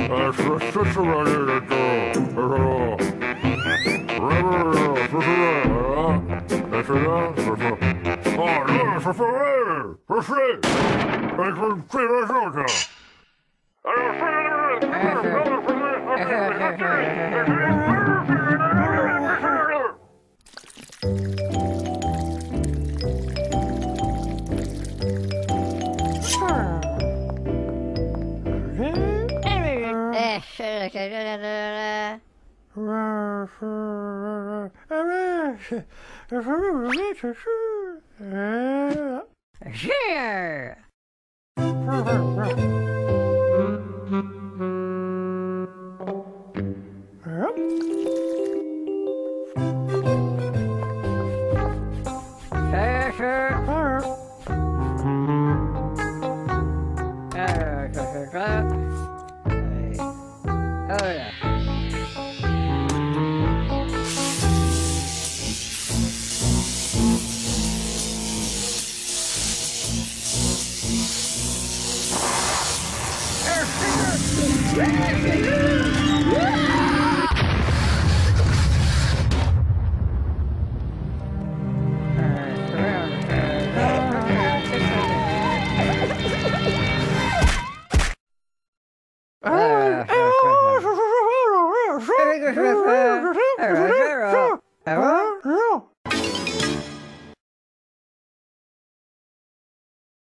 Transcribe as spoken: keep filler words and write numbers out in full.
呃，是是是不是这个这个这个？是是啊，是啊，是是。啊，这是谁？是谁？哎，是这边上去。哎呀，是是是是是。 是是是是